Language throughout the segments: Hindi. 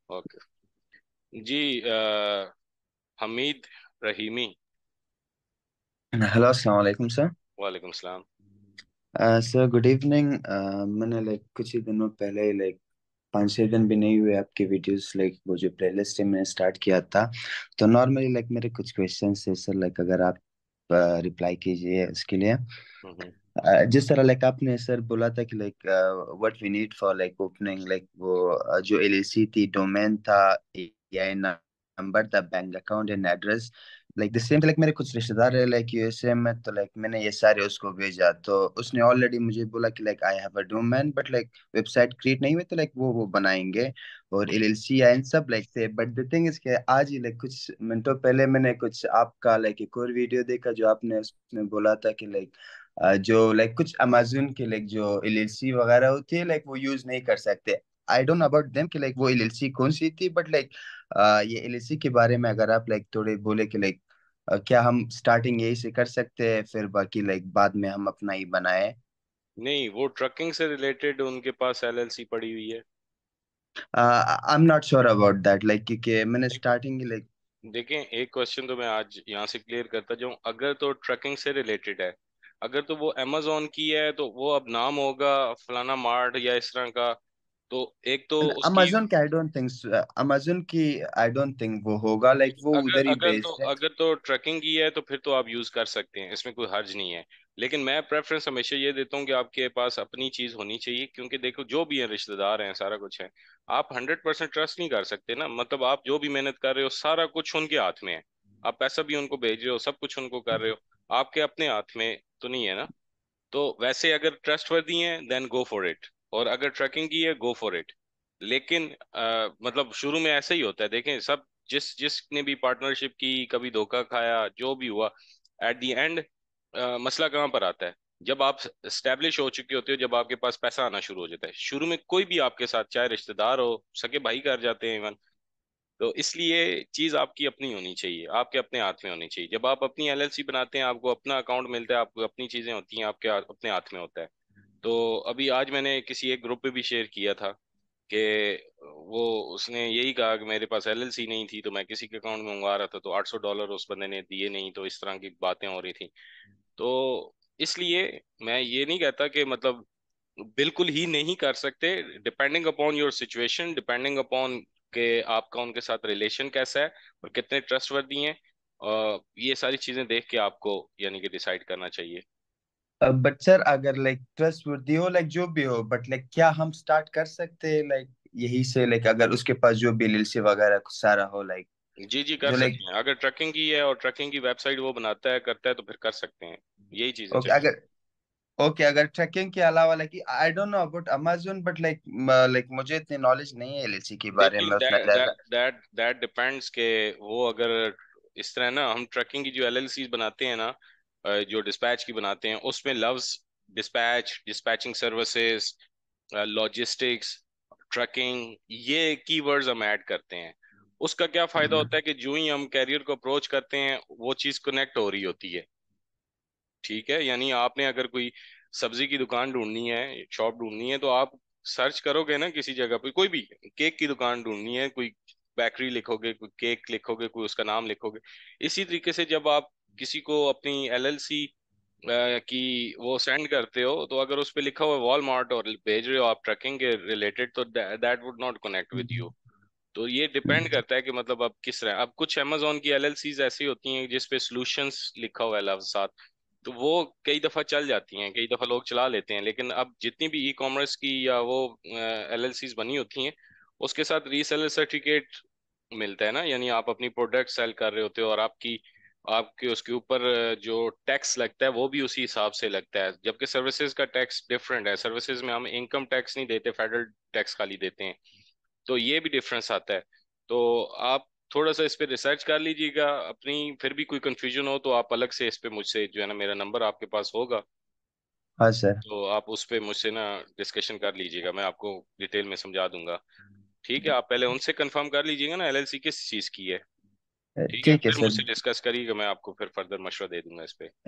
ओके जी। हमीद रहीमी। हेलो, अस्सलाम वालेकुम सर। वालेकुम सलाम। Sir good evening. मैंने कुछ ही दिनों पहले 5-6 दिन भी नहीं हुए आपके वीडियोस वो जो प्लेलिस्ट है मैंने स्टार्ट किया था। तो नॉर्मली मेरे कुछ क्वेश्चंस है सर, अगर आप रिप्लाई कीजिए उसके लिए। हम्म। जिस तरह आपने सर बोला था कि what we need for opening वो जो एलएलसी थी, डोमेन था, एआई नंबर था, bank account and address. The same मेरे कुछ रिश्तेदार है यूएसए में, तो मैंने ये सारे उसको भेजा, तो उसने ऑलरेडी मुझे बोला कि I have a domain, but website create नहीं हुई, तो वो बनाएंगे और एलएलसी एंड सब थे। बट द थिंग इज कि आज ही कुछ मिनटों पहले मैंने कुछ आपका एक और वीडियो देखा, जो आपने उसमें बोला था कि जो कुछ अमेज़न के जो एलएलसी वगैरह होती है वो यूज नहीं कर सकते। I don't know about them कि वो एलएलसी कौन सी थी, बट ये एलएलसी के बारे में अगर आप थोड़े बोले कि क्या हम स्टार्टिंग यही से कर सकते हैं, फिर बाकी बाद में हम अपना ही बनाए। नहीं, वो ट्रकिंग से रिलेटेड उनके पास एलएलसी पड़ी हुई है। I am not sure about that, क्योंकि मैंने देखो, स्टार्टिंग देखें, एक क्वेश्चन तो मैं आज यहाँ से क्लियर करता जाऊँ। अगर तो ट्रकिंग से रिलेटेड है, अगर तो वो अमेजोन की है तो वो अब नाम होगा फलाना मार्ट या इस तरह का। तो एक तो उसकी, अमेज़न की आई डोंट थिंक, अमेज़न की आई डोंट थिंक वो होगा, वो अगर उधर ही अगर तो बेस्ड है। अगर तो ट्रैकिंग की है तो फिर तो आप यूज कर सकते हैं, इसमें कोई हर्ज नहीं है। लेकिन मैं प्रेफरेंस हमेशा ये देता हूँ कि आपके पास अपनी चीज होनी चाहिए, क्योंकि देखो जो भी है रिश्तेदार हैं, सारा कुछ है। आप 100% ट्रस्ट नहीं कर सकते ना, मतलब आप जो भी मेहनत कर रहे हो सारा कुछ उनके हाथ में है। आप पैसा भी उनको भेज रहे हो, सब कुछ उनको कर रहे हो, आपके अपने हाथ में तो नहीं है ना। तो वैसे अगर ट्रस्टवर्दी हैं देन गो फॉर इट, और अगर ट्रैकिंग की है गो फॉर इट। लेकिन मतलब शुरू में ऐसा ही होता है, देखें सब, जिसने भी पार्टनरशिप की, कभी धोखा खाया, जो भी हुआ, एट द एंड मसला कहाँ पर आता है? जब आप स्टैब्लिश हो चुके होते हो, जब आपके पास पैसा आना शुरू हो जाता है। शुरू में कोई भी आपके साथ, चाहे रिश्तेदार हो, सगे भाई कर जाते हैं इवन। तो इसलिए चीज आपकी अपनी होनी चाहिए, आपके अपने हाथ में होनी चाहिए। जब आप अपनी एलएलसी बनाते हैं, आपको अपना अकाउंट मिलता है, आपको अपनी चीजें होती हैं, आपके अपने हाथ में होता है। तो अभी आज मैंने किसी एक ग्रुप पे भी शेयर किया था कि वो, उसने यही कहा कि मेरे पास एलएलसी नहीं थी तो मैं किसी के अकाउंट में मंगवा रहा था, तो $800 उस बंदे ने दिए नहीं, तो इस तरह की बातें हो रही थी। तो इसलिए मैं ये नहीं कहता कि मतलब बिल्कुल ही नहीं कर सकते। Depending upon your situation, depending upon के आपका उनके साथ रिलेशन कैसा है और कितने ट्रस्टवर्दी हैं, ये सारी चीजें देख के आपको यानी कि डिसाइड करना चाहिए। बट सर अगर ट्रस्ट वर्दी हो, जो भी हो, बट क्या हम स्टार्ट कर सकते हैं यही से, अगर उसके पास जो भी एलएलसी वगैरह कुछ सारा हो जी जी, कर जो सकते हैं। अगर ट्रैकिंग की है और ट्रैकिंग की वेबसाइट वो बनाता है, करता है, तो फिर कर सकते हैं। यही चीजें ओके चाहिए। अगर ओके अगर ट्रैकिंग के अलावा I don't know about Amazon, but मुझे इतनी नॉलेज नहीं है एलएलसी के बारे देखिए, में उतना दैट ज्यादा। दैट दैट दैट डिपेंड्स के वो अगर इस तरह ना, हम ट्रैकिंग की जो एलएलसी बनाते हैं ना, जो डिस्पैच की बनाते हैं, उसमें loves, dispatch, dispatching services, logistics, tracking, ये कीवर्ड्स हम ऐड करते हैं। उसका क्या फायदा हम्म। होता है कि जो ही हम कैरियर को अप्रोच करते हैं वो चीज कनेक्ट हो रही होती है। ठीक है, यानी आपने अगर कोई सब्जी की दुकान ढूंढनी है, शॉप ढूंढनी है, तो आप सर्च करोगे ना किसी जगह पे, कोई भी केक की दुकान ढूंढनी है, कोई बेकरी लिखोगे, कोई केक लिखोगे, कोई उसका नाम लिखोगे। इसी तरीके से जब आप किसी को अपनी एलएलसी की वो सेंड करते हो, तो अगर उस पे लिखा हुआ है वॉलमार्ट और भेज रहे हो आप ट्रकिंग के रिलेटेड, तो that would not connect with you. तो ये डिपेंड करता है कि मतलब अब किस रहे। अब कुछ अमेजोन की एलएलसीज ऐसी होती हैं जिस पे सॉल्यूशंस लिखा हुआ है लफ्ज साथ, तो वो कई दफा चल जाती हैं, कई दफा लोग चला लेते हैं। लेकिन अब जितनी भी ई कॉमर्स की या वो एलएलसीज बनी होती हैं, उसके साथ रीसेलर सर्टिफिकेट मिलता है ना, यानी आप अपनी प्रोडक्ट सेल कर रहे होते हो, और आपकी आपके उसके ऊपर जो टैक्स लगता है वो भी उसी हिसाब से लगता है। जबकि सर्विसेज का टैक्स डिफरेंट है, सर्विसेज में हम इनकम टैक्स नहीं देते, फेडरल टैक्स खाली देते हैं। तो ये भी डिफरेंस आता है। तो आप थोड़ा सा इस पे रिसर्च कर लीजिएगा अपनी, फिर भी कोई कंफ्यूजन हो तो आप अलग से इस पे मुझसे, जो है ना, मेरा नंबर आपके पास होगा, हाँ सर। तो आप उस पे मुझसे ना डिस्कशन कर लीजिएगा, मैं आपको डिटेल में समझा दूंगा। ठीक है, आप पहले उनसे कंफर्म कर लीजिएगा ना एलएलसी किस चीज़ की है। ठीक है, ठीक है फिर सर। मुझसे डिस्कस करिएगा, मैं आपको फिर फर्दर मशवरा दे दूंगा इस पे।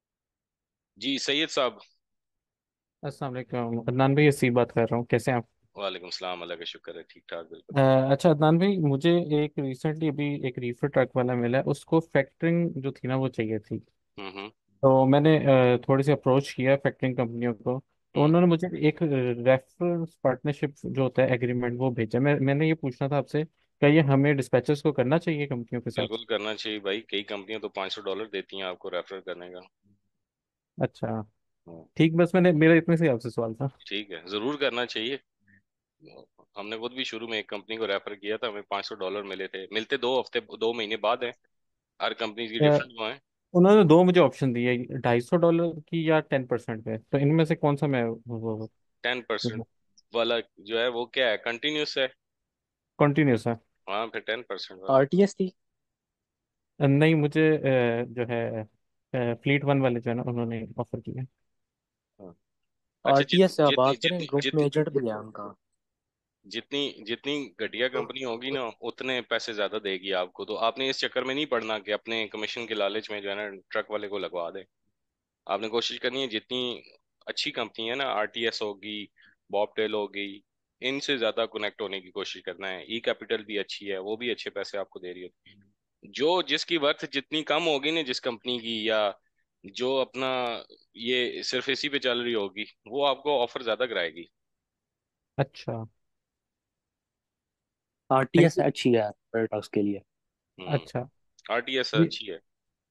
जी सैयद साहब। अस्सलाम वालेकुम अदनान भाई, ऐसी बात कर रहा हूँ, कैसे हैं आप? वालेकुम सलाम, अल्लाह का शुक्र है, ठीक ठाक बिल्कुल। अ, अच्छा अदनान भाई, मुझे एक रिसेंटली अभी एक रीफर ट्रक वाला मिला है, उसको फैक्टरिंग जो थी ना वो चाहिए थी। हम्म। तो मैंने थोड़ी सी अप्रोच किया फैक्टरिंग कंपनियों को। तो हम्म। उन्होंने मुझे एक रेफरल्स पार्टनरशिप जो होता है एग्रीमेंट वो भेजा। मैंने ये पूछना था आपसे, क्या ये हमें डिस्पैचर्स को करना चाहिए कंपनियों के साथ? बिल्कुल करना चाहिए भाई, कई कंपनियां तो $500 देती हैं आपको रेफर करने का। अच्छा, हम्म, ठीक। बस मैंने मेरा इतने से आपसे सवाल था। ठीक है, जरूर करना चाहिए। हमने खुद भी शुरू में एक कंपनी को रेफर किया था, हमें $500 मिले थे, मिलते 2 हफ्ते 2 महीने बाद है। हर कंपनी की अ, डिफरेंट वो है। उन्होंने दो मुझे ऑप्शन दिए, $250 की या 10% पे। तो इनमें से कौन सा मैं वो 10% वाला जो है वो क्या है, कंटिन्यूस है। कंटिन्यूस है? हाँ, फिर 10% वाला। आरटीएस थी। नहीं, मुझे जो है फ्लीट वन वाले जो है ना उन्होंने ऑफर किया। हाँ। अच्छा, आरटीएस से आप जितनी बात करें, जितनी ग्रुप में जितनी एजेंट भी है उनका। जितनी जितनी घटिया कंपनी होगी ना, उतने पैसे ज्यादा देगी आपको। तो आपने इस चक्कर में नहीं पड़ना कि अपने कमीशन के लालच में जो है ना ट्रक वाले को लगवा दे। आपने कोशिश करनी है, जितनी अच्छी कंपनी है ना, आरटीएस होगी, बॉबटेल होगी, इनसे ज्यादा कनेक्ट होने की कोशिश करना है। ई कैपिटल भी अच्छी है, वो भी अच्छे पैसे आपको दे रही है। जो जिसकी वर्थ जितनी कम होगी ना जिस कंपनी की, या जो अपना ये सिर्फ इसी पे चल रही होगी, वो आपको ऑफर ज्यादा कराएगी। अच्छा। थैंक आरटीएस यू। अच्छी है पैराडॉक्स के लिए। हम्म। अच्छा। आरटीएस ये अच्छी है।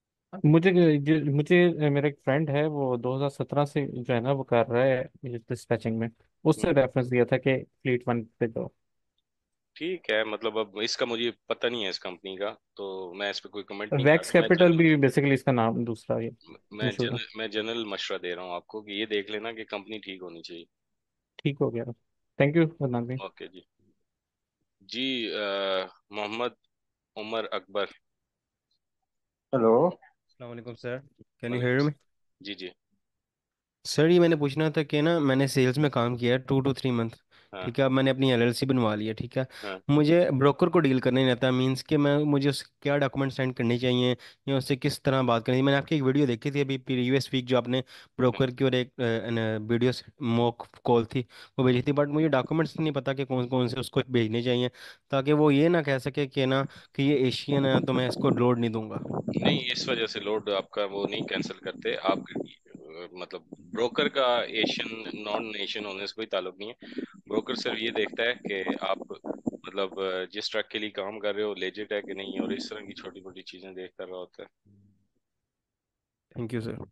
मुझे मेरा एक फ्रेंड है, वो 2017 से जो है ना वो कर रहा है डिस्पैचिंग में। उससे हम्म। रेफरेंस दिया था कि फ्लीट वन पे दो। ठीक है, मतलब अब इसका मुझे पता नहीं है इस कंपनी का, तो मैं इस पे कोई कमेंट नहीं वैक्स करता। कैपिटल भी बेसिकली इसका नाम दूसरा ये इंश्योरेंस। मैं जनरल मशवरा दे रहा हूँ आपको कि ये देख लेना कि कंपनी ठीक होनी चाहिए। ठीक हो गया। थैंक यू अदनान भाई। ओके जी। जी, मोहम्मद उमर अकबर। हेलो। अस्सलाम वालेकुम सर। कैन यू वालेकुम हेयर मी? सलाम। जी जी। सर ये मैंने पूछना था कि ना मैंने सेल्स में काम किया है 2 to 3 मंथ। हाँ ठीक है, अब मैंने अपनी एलएलसी बनवा ली है। ठीक है, हाँ। मुझे ब्रोकर को डील करना नहीं रहता। मींस कि मैं मुझे उससे क्या डॉक्यूमेंट सेंड करने चाहिए या उससे किस तरह बात करनी है। मैंने आपकी एक वीडियो देखी थी अभी प्रीवियस वीक, जो आपने हम्म। ब्रोकर की और एक वीडियो मॉक कॉल थी वो भेजी थी। बट मुझे डॉक्यूमेंट्स नहीं पता कि कौन कौन से उसको भेजने चाहिए, ताकि वो ये ना कह सके कि ना कि ये एशियन है तो मैं इसको लोड नहीं दूंगा। नहीं, इस वजह से लोड आपका वो नहीं कैंसिल करते आप। मतलब ब्रोकर का एशियन नॉन एशियन होने से कोई ताल्लुक नहीं है। ब्रोकर सिर्फ ये देखता है कि आप मतलब जिस ट्रक के लिए काम कर रहे हो लेजिट है कि नहीं, और इस तरह की छोटी मोटी चीजें देख कर रहा होता है। Thank you sir.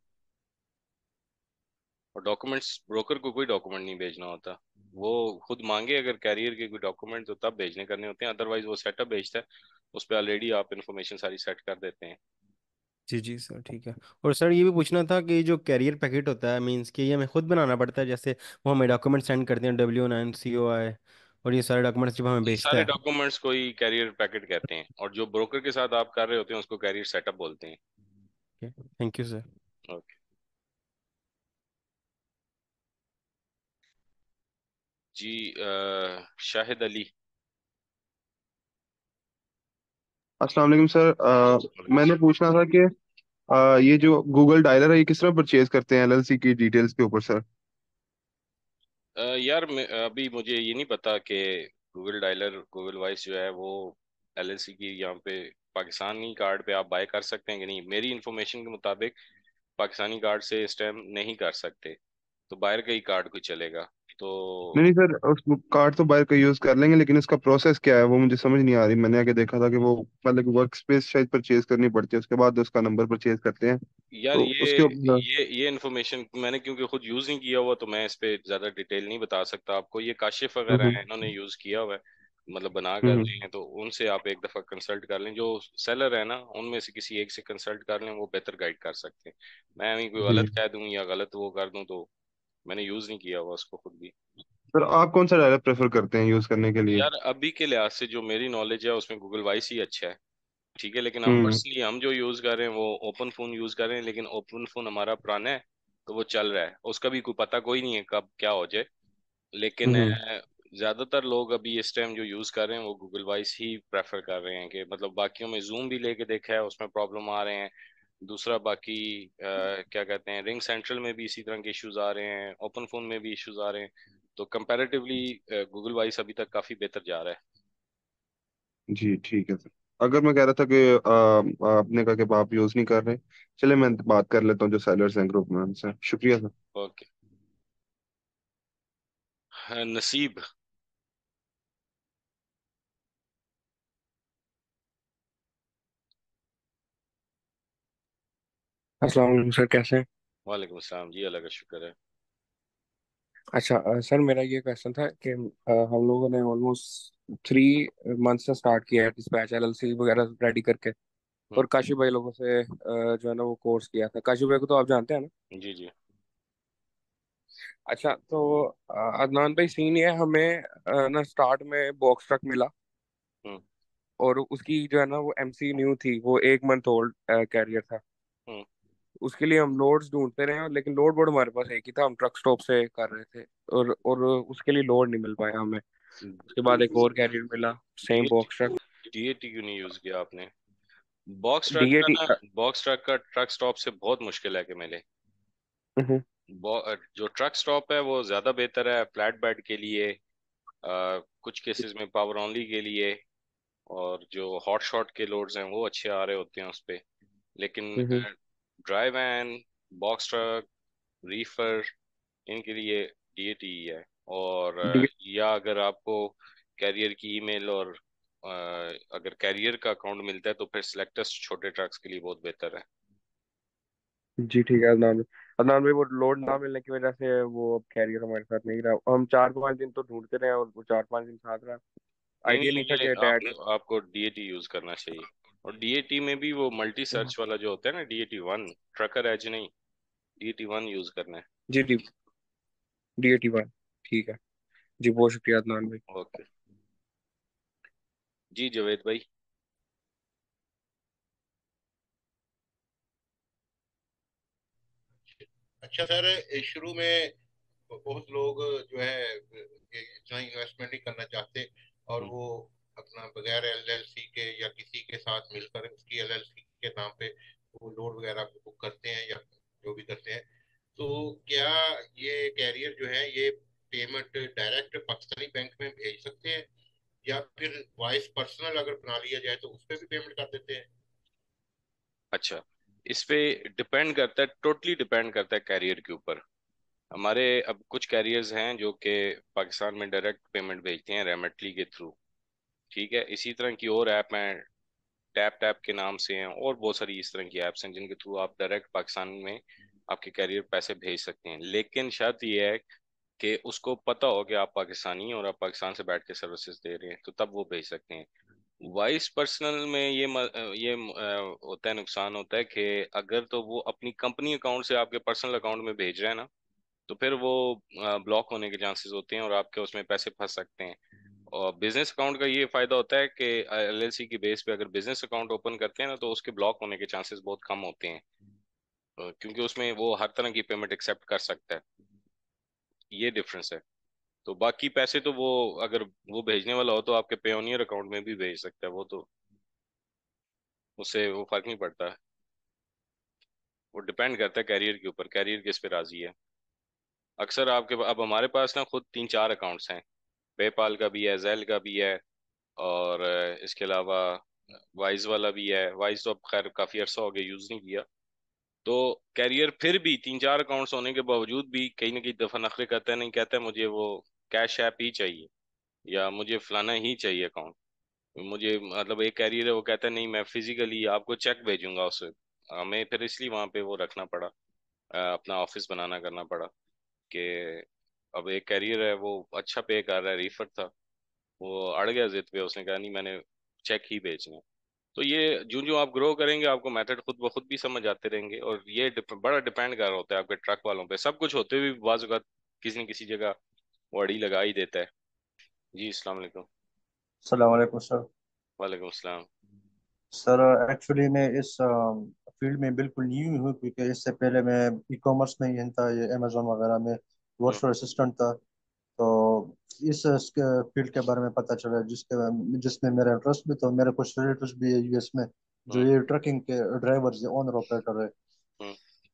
और डॉक्यूमेंट्स, ब्रोकर को कोई डॉक्यूमेंट नहीं भेजना होता। वो खुद मांगे अगर कैरियर के कोई डॉक्यूमेंट, तो तब भेजने करने होते हैं, अदरवाइज वो सेटअप भेजता है। उस पर ऑलरेडी आप इन्फॉर्मेशन सारी सेट कर देते हैं। जी जी सर, ठीक है। और सर ये भी पूछना था कि जो कैरियर पैकेट होता है, मींस कि ये हमें खुद बनाना पड़ता है? जैसे वो हमें डॉक्यूमेंट सेंड करते हैं, W9 COI और ये सारे डॉक्यूमेंट्स जब हमें ये भेजता सारे है। डॉक्यूमेंट्स को ही कैरियर पैकेट कहते हैं, और जो ब्रोकर के साथ आप कर रहे होते हैं उसको कैरियर सेटअप बोलते हैं। Thank you sir. Okay ji. Shahid Ali. अस्सलाम वालेकुम सर। वालेकुम मैंने सलाम। पूछना था कि ये जो गूगल डायलर है ये किस तरह परचेज करते हैं एलएलसी की डिटेल्स के ऊपर सर। यार अभी मुझे ये नहीं पता कि गूगल डायलर, गूगल वॉइस जो है वो एलएलसी की यहाँ पे पाकिस्तानी कार्ड पे आप बाय कर सकते हैं कि नहीं। मेरी इंफॉर्मेशन के मुताबिक पाकिस्तानी कार्ड से स्टैम्प नहीं कर सकते, तो बाहर का ही कार्ड कोई चलेगा। तो नहीं नहीं सर, उस कार्ड तो बाहर का यूज कर लेंगे, लेकिन उसका प्रोसेस क्या है वो मुझे समझ नहीं आ रही। मैंने आगे देखा था कि वो मतलब वर्क स्पेस शायद परचेज करनी पड़ती है, उसके बाद उसका नंबर परचेज करते हैं। यार तो ये उसके ऊपर। ये इन्फॉर्मेशन मैंने क्योंकि खुद यूज नहीं किया हुआ, तो मैं इस पे ज्यादा डिटेल नहीं बता सकता आपको। ये काशिफ वगैरह हम्म है, इन्होंने यूज किया हुआ है, मतलब बना कर हम्म रहे हैं, तो उनसे आप एक दफा कंसल्ट कर लें। जो सेलर है ना, उनमें से किसी एक से कंसल्ट कर लें, वो बेहतर गाइड कर सकते हैं। मैं अभी कोई जी गलत कह दूं या गलत वो कर दूं, तो मैंने यूज नहीं किया हुआ उसको खुद भी। सर, आप कौन सा डायलर प्रेफर करते हैं यूज करने के लिए। यार अभी के लिहाज से जो मेरी नॉलेज है उसमें गूगल वॉइस ही अच्छा है। ठीक है, लेकिन हम हम्म पर्सनली हम जो यूज कर रहे हैं वो ओपन फोन यूज कर रहे हैं, लेकिन ओपन फोन हमारा पुराना है, तो वो चल रहा है, उसका भी कोई पता कोई नहीं है कब क्या हो जाए। लेकिन हम्म ज्यादातर लोग अभी इस टाइम जो यूज कर रहे हैं वो गूगल वॉइस ही प्रेफर कर रहे हैं। कि मतलब बाकियों में जूम भी लेके देखा है, उसमें प्रॉब्लम आ रहे हैं। दूसरा बाकी क्या कहते हैं, रिंग सेंट्रल में भी इसी तरह के इश्यूज आ रहे हैं, ओपन फोन में भी इश्यूज आ रहे हैं। तो कंपैरेटिवली गूगल वाइस अभी तक काफ़ी बेहतर जा रहा है। जी ठीक है सर। अगर मैं कह रहा था कि आपने कहा कि आप यूज नहीं कर रहे, चले मैं बात कर लेता हूँ जो सेलर्स हैं ग्रुप में उनसे। शुक्रिया सर। ओके। हाँ, नसीब। अस्सलाम वालेकुम सर, कैसे हैं? वालेकुम अस्सलाम जी, अल्लाह का शुक्र है। अच्छा सर, मेरा ये क्वेश्चन था कि हम लोगों ने ऑलमोस्ट 3 मंथ से स्टार्ट किया है डिस्पैच एलएलसी वगैरह रेडी करके। हम्म, और काशी भाई लोगों से जो है ना वो कोर्स किया था। काशी भाई को तो आप जानते हैं ना? जी जी। अच्छा तो अदनान भाई, सीन ये है, हमें ना स्टार्ट में बॉक्स ट्रक मिला। हम्म और उसकी जो है ना वो एमसी न्यू थी, वो 1 मंथ ओल्ड कैरियर था। हम्म उसके लिए हम लोड्स ढूंढते रहे, लेकिन लोड बोर्ड हमारे पास एक ही था, हम ट्रक स्टॉप से कर रहे थे। और उसके लिए लोड नहीं मिल पाया हमें। उसके बाद एक और कैरियर मिला, same DAT box truck. DAT क्यों नहीं यूज किया आपने? बॉक्स ट्रक का डीएटी। ना, बॉक्स ट्रक का ट्रक स्टॉप से बहुत मुश्किल है कि मिले। जो ट्रक स्टॉप है वो ज्यादा बेहतर है फ्लैट बेड के लिए, कुछ केसेस में पावर ओनली के लिए, और जो हॉट शॉट के लोड्स हैं वो अच्छे आ रहे होते हैं उस पे। लेकिन dry van, box truck, reefer, इनके लिए डीएटी ही है। और या अगर आपको कैरियर की ईमेल और अगर कैरियर का अकाउंट मिलता है तो फिर सिलेक्टस छोटे ट्रक्स के लिए बहुत बेहतर है। जी ठीक है अदनान भाई। अदनान भाई, वो लोड ना मिलने की वजह से वो अब कैरियर हमारे साथ नहीं रहा। हम 4-5 दिन तो ढूंढते रहे और वो 4-5 दिन साथ रहा। नहीं आइडिया नहीं, नहीं था ये कि डैड। आपको डीएटी यूज करना चाहिए। और डीएटी में भी वो मल्टी सर्च वाला जो होता है ना, डीएटी 1, ट्रकर एज नहीं, डीएटी 1 यूज करना है। जी जी, डी81। ठीक है। जी बहुत शुक्रिया अदनान भाई। ओके। जी जावेद भाई। अच्छा सर, शुरू में बहुत लोग जो है इतना इन्वेस्टमेंट नहीं करना चाहते, और हम्म, वो अपना बगैर एलएलसी के या किसी के साथ मिलकर उसकी एलएलसी के नाम पे वो लोड वगैरह बुक करते हैं या जो भी करते हैं। तो क्या ये कैरियर जो है ये पेमेंट डायरेक्ट पाकिस्तानी बैंक में भेज सकते हैं, या फिर वॉइस पर्सनल अगर बना लिया जाए तो उस पर भी पेमेंट कर देते हैं? अच्छा, इस पे डिपेंड करता है, टोटली डिपेंड करता है कैरियर के ऊपर। हमारे अब कुछ कैरियर्स हैं जो कि पाकिस्तान में डायरेक्ट पेमेंट भेजते हैं रेमिटली के थ्रू। ठीक है, इसी तरह की और ऐप हैं, टैप टैप के नाम से हैं, और बहुत सारी इस तरह की ऐप्स हैं जिनके थ्रू आप डायरेक्ट पाकिस्तान में आपके कैरियर पैसे भेज सकते हैं। लेकिन शर्त यह है कि उसको पता हो कि आप पाकिस्तानी हैं और आप पाकिस्तान से बैठ के सर्विसेज दे रहे हैं, तो तब वो भेज सकते हैं। वाइस पर्सनल में होता है, नुकसान होता है कि अगर तो वो अपनी कंपनी अकाउंट से आपके पर्सनल अकाउंट में भेज रहे हैं ना, तो फिर वो ब्लॉक होने के चांसेस होते हैं और आपके उसमें पैसे फंस सकते हैं। और बिजनेस अकाउंट का ये फायदा होता है कि एलएलसी की बेस पे अगर बिजनेस अकाउंट ओपन करते हैं ना, तो उसके ब्लॉक होने के चांसेस बहुत कम होते हैं, क्योंकि उसमें वो हर तरह की पेमेंट एक्सेप्ट कर सकता है। ये डिफरेंस है। तो बाकी पैसे तो वो, अगर वो भेजने वाला हो तो आपके पेयोनियर अकाउंट में भी भेज सकता है, वो तो उससे वो फर्क नहीं पड़ता। वो डिपेंड करता है कैरियर के ऊपर, कैरियर किस पे राजी है। अक्सर आपके अब हमारे पास ना खुद 3-4 अकाउंट्स हैं, पेपाल का भी है, जेल का भी है, और इसके अलावा वाइज वाला भी है। वाइज तो अब खैर काफ़ी अरसा हो गया यूज़ नहीं किया। तो कैरियर फिर भी 3-4 अकाउंट्स होने के बावजूद भी कहीं ना कहीं दफ़ा नखरे करता है, नहीं कहता है मुझे वो कैश ऐप ही चाहिए या मुझे फलाना ही चाहिए अकाउंट। मुझे मतलब एक कैरियर है वो कहता है नहीं, मैं फिजिकली आपको चेक भेजूंगा उसे। हमें फिर इसलिए वहाँ पे वो रखना पड़ा, अपना ऑफिस बनाना करना पड़ा कि अब एक कैरियर है वो अच्छा पे कर रहा है, रीफर था, वो अड़ गया जिद पे, उसने कहा नहीं मैंने चेक ही भेजना है। तो ये जो जो आप ग्रो करेंगे आपको मेथड खुद ब खुद भी समझ आते रहेंगे, और ये बड़ा डिपेंड कर रहा होता है आपके ट्रक वालों पे। सब कुछ होते हुए भी बाज़ औक़ात किसी न किसी जगह वो अड़ी लगा ही देता है। जी अस्सलाम वालेकुम। सलाम वालेकुम सर। वालेकुम अस्सलाम। सर एक्चुअली मैं इस फील्ड में बिल्कुल न्यू हूँ, क्योंकि इससे पहले मैं ई कॉमर्स में ही था, ये अमेजोन वगैरह में हम्म वर्चुअल असिस्टेंट था। तो इस फील्ड के बारे में पता चला, जिसमें मेरा इंटरेस्ट भी था। मेरे कुछ रिलेटिव्स भी है यूएस में, जो हम्म ये ट्रकिंग के ड्राइवर्स है, ओनर ऑपरेटर है। हम्म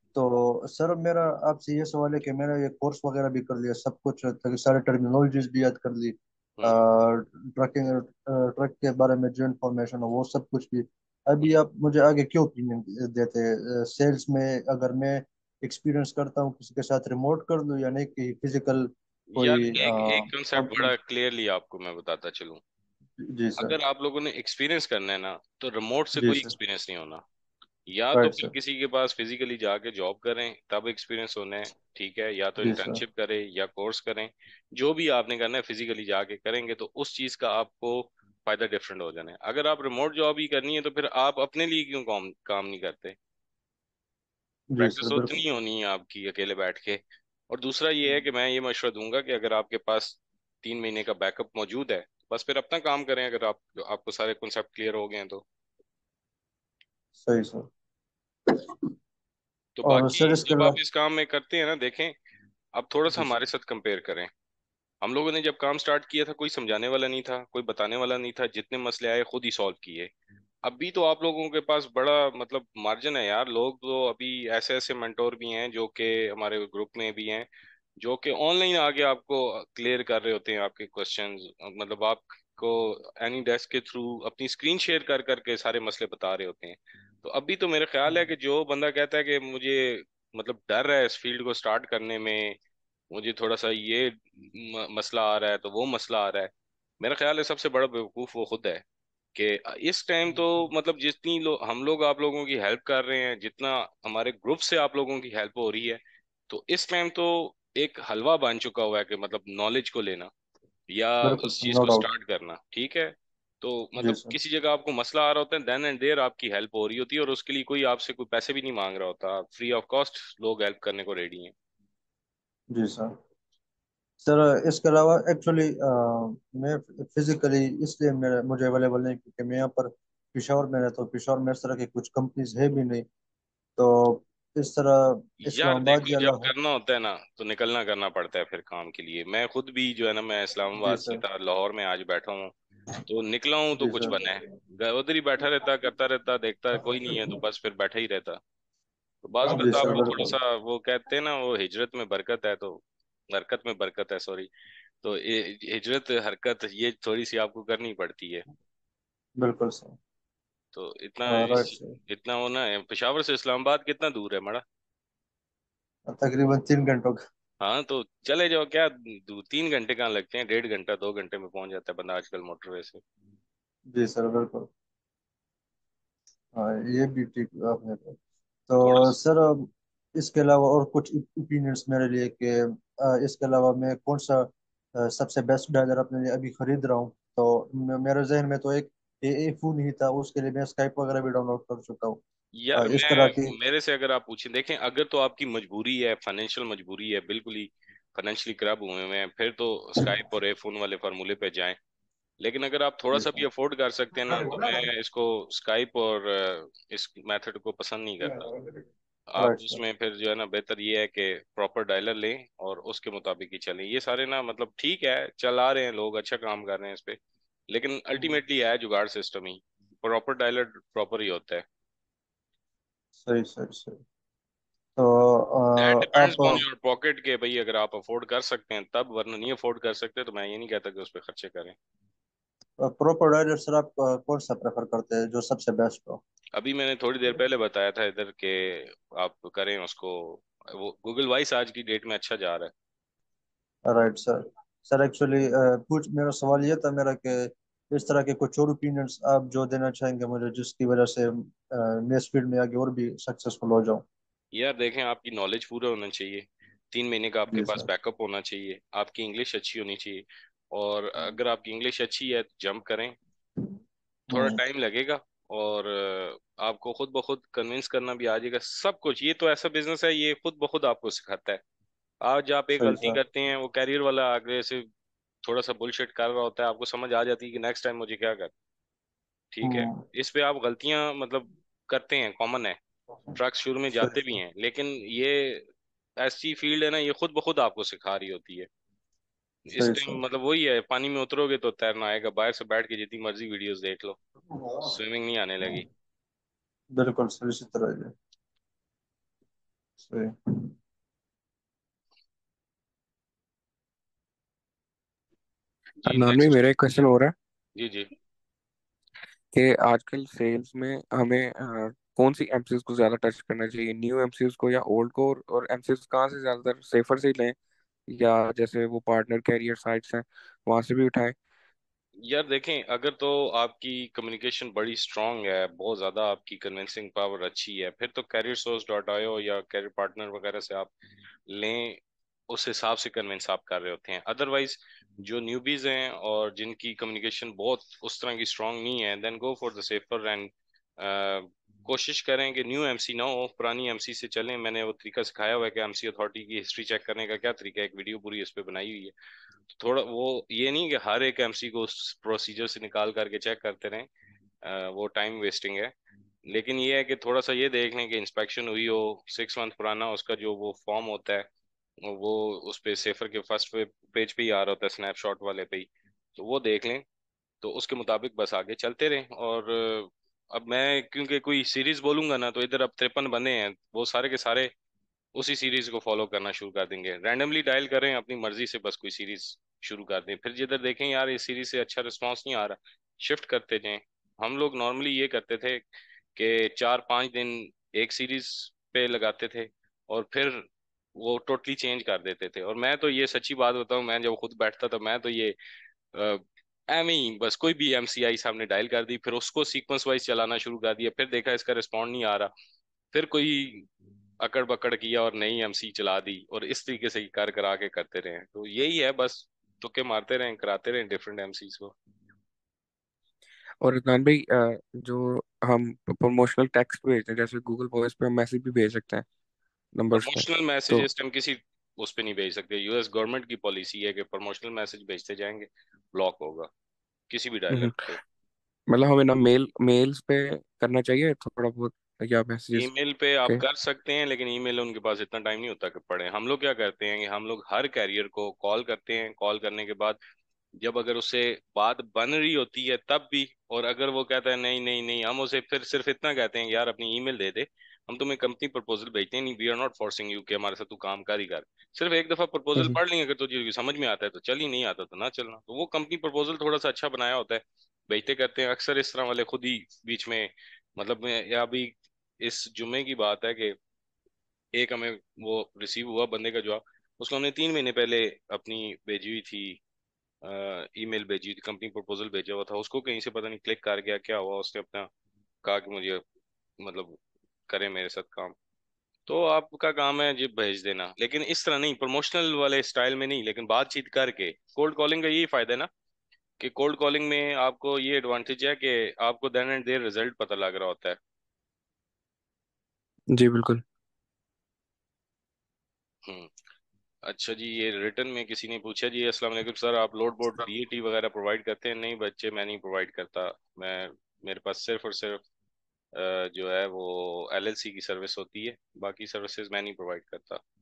तो सर मेरा आपसे ये सवाल है कि मैंने ये कोर्स वगैरह भी कर लिया सब कुछ, ताकि सारे टर्मिनोलॉजीज भी याद कर ली, हम्म। ट्रकिंग ट्रक के बारे में जो इन्फॉर्मेशन है वो सब कुछ भी। अभी आप मुझे आगे क्यों ओपिनियन देते हैं सेल्स में? अगर मैं एक्सपीरियंस करता हूँ किसी के साथ, रिमोट कर लूँ या नहीं, कि फिजिकल यार कोई एक एक कंसेप्ट कंपनी? बड़ा क्लियरली आपको मैं बताता चलूं। जी सर। अगर आप लोगों ने एक्सपीरियंस करना है ना, तो रिमोट से जी कोई सर। एक्सपीरियंस नहीं होना। या तो राइट फिर सर। किसी के पास फिजिकली जाके जॉब करें तब एक्सपीरियंस होना है, ठीक है, या तो जी सर। इंटर्नशिप करें या कोर्स करें। जो भी आपने करना है फिजिकली जाके करेंगे तो उस चीज का आपको फायदा डिफरेंट हो जाना है। अगर आप रिमोट जॉब ही करनी है तो फिर आप अपने लिए क्यों काम काम नहीं करते? जी सर प्रैक्टिस बिल्कुल। उतनी होनी है आपकी अकेले बैठ के। और दूसरा ये है कि मैं ये मशवरा दूंगा कि अगर आपके पास 3 महीने का बैकअप मौजूद है, बस फिर अपना काम करें, अगर आपको सारे कॉन्सेप्ट क्लियर हो गए हैं तो। सही सर। तो और बाकी सर इसके जब आप अलावा? इस काम में करते हैं ना, देखें, अब थोड़ा सा जी हमारे सर। साथ कंपेयर करें। हम लोगों ने जब काम स्टार्ट किया था कोई समझाने वाला नहीं था, कोई बताने वाला नहीं था, जितने मसले आए खुद ही सॉल्व किए। अभी तो आप लोगों के पास बड़ा मतलब मार्जिन है यार। लोग तो अभी ऐसे ऐसे मेंटोर भी हैं जो कि हमारे ग्रुप में भी हैं, जो कि ऑनलाइन आगे आपको क्लियर कर रहे होते हैं आपके क्वेश्चंस। मतलब आपको एनी डेस्क के थ्रू अपनी स्क्रीन शेयर कर करके सारे मसले बता रहे होते हैं। तो अभी तो मेरा ख्याल है कि जो बंदा कहता है कि मुझे मतलब डर है इस फील्ड को स्टार्ट करने में, मुझे थोड़ा सा ये मसला आ रहा है तो वो मसला आ रहा है, मेरा ख्याल है सबसे बड़ा बेवकूफ़ वो खुद है। कि इस टाइम तो मतलब जितनी हम लोग आप लोगों की हेल्प कर रहे हैं, जितना हमारे ग्रुप से आप लोगों की हेल्प हो रही है, तो इस टाइम तो एक हलवा बन चुका हुआ है कि मतलब नॉलेज को लेना या बिल्कुल उस सर, चीज नो को डाउट। स्टार्ट करना, ठीक है। तो जी मतलब सर। किसी जगह आपको मसला आ रहा होता है, देन एंड देयर आपकी हेल्प हो रही होती है, और उसके लिए कोई आपसे कोई पैसे भी नहीं मांग रहा होता, फ्री ऑफ कॉस्ट लोग हेल्प करने को रेडी हैं। जी सर। सर इसके अलावा एक्चुअली मैं फिजिकली इसलिए मेरा मुझे अवेलेबल नहीं, क्योंकि मैं यहाँ पर पिशावर में रहता हूँ। पिशावर में इस तरह की कुछ कंपनीज है भी नहीं। तो इस तरह यार इस्लामाबाद देखो, या जब लाहौर। करना होता है ना तो निकलना करना पड़ता है फिर काम के लिए। मैं खुद भी जो है ना, मैं जी इस्लामाबाद से सर। था, लाहौर में आज बैठा हूँ। तो निकला हूँ तो जी कुछ सर। बना है। उधर ही बैठा रहता, करता रहता, देखता कोई नहीं है तो बस फिर बैठा ही रहता। तो बाज़ जी अवत सर आपको थोड़ा बिल्कुल। सा वो कहते हैं ना, वो हिजरत में बरकत है, तो हरकत में बरकत है, सॉरी। तो ये हिजरत हरकत ये थोड़ी सी आपको करनी पड़ती है। बिल्कुल सर। तो इतना राइट सर। इतना होना है। पेशावर से इस्लामाबाद कितना दूर है मड़ा? तकरीबन 3 घंटों का। हाँ तो चले जाओ, क्या 3 घंटे कहाँ लगते हैं, 1.5 घंटा 2 घंटे में पहुंच जाता है बंदा आजकल मोटरवे से। जी सर बिल्कुल। हाँ ये भी ठीक आपने कहा। थोड़ा तो सर इसके अलावा और कुछ ओपिनियंस मेरे लिए कि इसके अलावा मैं कौन सा सबसे बेस्ट डायलर अपने लिए अभी खरीद रहा हूँ। तो मेरे जहन में तो एक ए फोन ही था, उसके लिए मैं स्काइप वगैरह भी डाउनलोड कर चुका हूँ। यार इस तरह की। मैं मेरे से अगर आप पूछें, देखें, अगर तो आपकी मजबूरी है, फाइनेंशियल मजबूरी है, बिल्कुल ही फाइनेंशियली खराब हुए हुए हैं, फिर तो स्काइप और फोन वाले फार्मूले पे जाएं। लेकिन अगर आप थोड़ा जी सा सर। भी अफोर्ड कर सकते हैं ना, तो मैं इसको स्काइप और इस मेथड को पसंद नहीं करता। आप राइट सर। उसमें फिर जो है ना, बेहतर ये है कि प्रॉपर डायलर लें और उसके मुताबिक ही चलें। ये सारे ना मतलब ठीक है, चला रहे हैं लोग, अच्छा काम कर रहे हैं इस पे, लेकिन अल्टीमेटली है जुगाड़ सिस्टम ही। प्रॉपर डायलर प्रॉपर ही होता है। सही सही सही। तो दैट डिपेंड्स आप ऑन योर पॉकेट के भाई, अगर आप अफोर्ड कर सकते हैं तब, वरना नहीं अफोर्ड कर सकते तो मैं ये नहीं कहता कि उस पर खर्चे करें। प्रॉपर डायलर सर, आप कौन सा प्रेफर करते हैं जो सबसे बेस्ट हो? अभी मैंने थोड़ी देर पहले बताया था इधर के, आप करें उसको, वो गूगल वॉइस आज की डेट में अच्छा जा रहा है। Right sir. सर एक्चुअली पूछ मेरा सवाल ये था मेरा कि इस तरह के कुछ और ओपिनियंस आप जो देना चाहेंगे मुझे, जिसकी वजह से मैं इस फील्ड में आगे और भी सक्सेसफुल हो जाऊं। यार देखें, आपकी नॉलेज पूरा होना चाहिए, 3 महीने का आपके जी पास सर। बैकअप होना चाहिए, आपकी इंग्लिश अच्छी होनी चाहिए। और अगर आपकी इंग्लिश अच्छी है तो जंप करें, थोड़ा हम्म। टाइम लगेगा। और आपको खुद ब खुद कन्विंस करना भी आ जाएगा सब कुछ। ये तो ऐसा बिजनेस है, ये खुद ब खुद आपको सिखाता है। आज आप एक सही गलती सर। करते हैं, वो कैरियर वाला आगे से थोड़ा सा बुलशिट कर रहा होता है, आपको समझ आ जाती है कि नेक्स्ट टाइम मुझे क्या कर, ठीक है। हम्म। इस पे आप गलतियां मतलब करते हैं, कॉमन है। ट्रक्स शुरू में सही जाते भी सर। हैं, लेकिन ये ऐसी फील्ड है ना, ये खुद ब खुद आपको सिखा रही होती है। इस सही टाइम सर। मतलब वही है, पानी में उतरोगे तो तैरना आएगा, बाहर से बैठ के जितनी मर्जी वीडियोस देख लो, स्विमिंग नहीं आने लगी। बिल्कुल सर, इसी तरह है। सही। जी अदनान भाई, नेक्स्ट। मेरा एक क्वेश्चन हो रहा है जी जी। कि आजकल सेल्स में हमें कौन सी एमसीज को ज्यादा टच करना चाहिए, न्यू एमसीज को या ओल्ड को, और एमसीज कहाँ से ज्यादातर सेफर से ही लें, या जैसे वो पार्टनर कैरियर साइट्स हैं वहां से भी उठाएं? यार देखें, अगर तो आपकी कम्युनिकेशन बड़ी स्ट्रांग है, बहुत ज़्यादा आपकी कन्विंसिंग पावर अच्छी है, फिर तो कैरियर सोर्स डॉट आईओ या कैरियर पार्टनर वगैरह से आप लें। उस हिसाब से कन्विंस आप कर रहे होते हैं। अदरवाइज जो न्यूबीज हैं और जिनकी कम्युनिकेशन बहुत उस तरह की स्ट्रांग नहीं है, then go for the safer and कोशिश करें कि न्यू एमसी ना हो, पुरानी एमसी से चलें। मैंने वो तरीका सिखाया हुआ है कि एमसी अथॉरिटी की हिस्ट्री चेक करने का क्या तरीका है, एक वीडियो पूरी इस पे बनाई हुई है। थोड़ा वो ये नहीं कि हर एक एमसी को प्रोसीजर से निकाल करके चेक करते रहें, वो टाइम वेस्टिंग है। लेकिन ये है कि थोड़ा सा ये देख लें कि इंस्पेक्शन हुई हो, 6 मंथ पुराना उसका जो वो फॉर्म होता है, वो उस पे सेफर के फर्स्ट पेज पे ही आ रहा होता है, स्नैपशॉट वाले पे ही। तो वो देख लें, तो उसके मुताबिक बस आगे चलते रहें। और अब मैं क्योंकि कोई सीरीज बोलूंगा ना, तो इधर अब 53 बने हैं, वो सारे के सारे उसी सीरीज को फॉलो करना शुरू कर देंगे। रैंडमली डायल करें अपनी मर्जी से, बस कोई सीरीज शुरू कर दें, फिर जिधर देखें यार इस सीरीज से अच्छा रिस्पांस नहीं आ रहा, शिफ्ट करते जाएं। हम लोग नॉर्मली ये करते थे कि 4-5 दिन एक सीरीज पे लगाते थे, और फिर वो टोटली चेंज कर देते थे। और मैं तो ये सच्ची बात बताऊं, मैं जब खुद बैठता था, मैं तो ये एम ही बस कोई भी एमसीआई सामने डायल कर दी, फिर उसको सीक्वेंस वाइज चलाना शुरू कर दिया, फिर देखा इसका रिस्पॉन्ड नहीं आ रहा, फिर कोई अकड़ बकड़ किया और नई एमसी चला दी, और इस तरीके से ही कर करा के करते रहे। तो यही है बस, तुक्के मारते रहें, कराते रहें डिफरेंट एमसीज को। और अदनान भाई, जो हम प्रमोशनल टेक्स्ट भेजते हैं, जैसे गूगल वॉइस पे हम मैसेज भी भेज सकते हैं नंबर्स पे, प्रमोशनल तो मैसेजेस हम किसी उस पे नहीं भेज सकते। यूएस गवर्नमेंट की पॉलिसी है कि प्रमोशनल मैसेज भेजते जाएंगे ब्लॉक होगा किसी भी डायलर हम्म, पे। मतलब हमें ना मेल्स पे करना चाहिए थोड़ा बहुत, या मैसेजेस ईमेल पे आप के? कर सकते हैं, लेकिन ईमेल उनके पास इतना टाइम नहीं होता कि पढ़े। हम लोग क्या करते हैं कि हम लोग हर कैरियर को कॉल करते हैं, कॉल करने के बाद जब अगर उससे बात बन रही होती है तब भी, और अगर वो कहता है नहीं नहीं नहीं, हम उसे फिर सिर्फ इतना कहते हैं कि यार अपनी ईमेल दे दे, हम तुम्हें कंपनी प्रपोजल भेजते हैं, नहीं we are not forcing you कि हमारे साथ तू काम कर ही कर। सिर्फ एक दफा प्रपोजल हम्म पढ़ लेंगे, अगर तुझे समझ में आता है तो चल, ही नहीं आता तो ना चलना। तो वो कंपनी प्रपोजल थोड़ा सा अच्छा बनाया होता है, भेजते करते हैं। अक्सर इस तरह वाले खुद ही बीच में, मतलब मैं या अभी इस जुम्मे की बात है कि एक हमें वो रिसीव हुआ बंदे का जवाब, उसको हमने 3 महीने पहले अपनी भेजी हुई थी, ईमेल भेजी थी, कंपनी प्रपोजल भेजा हुआ था उसको, कहीं से पता नहीं क्लिक कर गया क्या हुआ, उसने अपना कहा कि मुझे मतलब करे मेरे साथ काम। तो आपका काम है जी भेज देना, लेकिन इस तरह नहीं, प्रमोशनल वाले स्टाइल में नहीं, लेकिन बातचीत करके। कोल्ड कॉलिंग का यही फायदा है ना, कि कोल्ड कॉलिंग में आपको ये एडवांटेज है कि आपको देन एंड देयर रिजल्ट पता लग रहा होता है। जी बिल्कुल। हम्म। अच्छा जी, ये रिटर्न में किसी ने पूछा जी, अस्सलाम वालेकुम सर, आप लोड बोर्ड बीएटी वगैरह प्रोवाइड करते हैं? नहीं बच्चे, मैं नहीं प्रोवाइड करता। मैं मेरे पास सिर्फ और सिर्फ जो है वो एलएलसी की सर्विस होती है, बाकी सर्विसेज मैं नहीं प्रोवाइड करता।